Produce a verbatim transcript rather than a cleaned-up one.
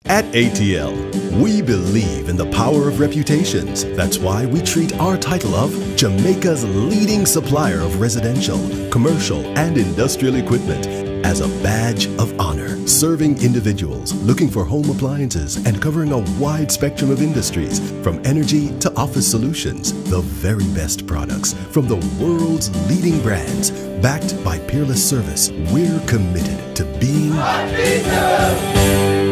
At A T L, we believe in the power of reputations. That's why we treat our title of Jamaica's leading supplier of residential, commercial, and industrial equipment as a badge of honor, serving individuals looking for home appliances and covering a wide spectrum of industries, from energy to office solutions. The very best products from the world's leading brands, backed by peerless service. We're committed to being unbeatable.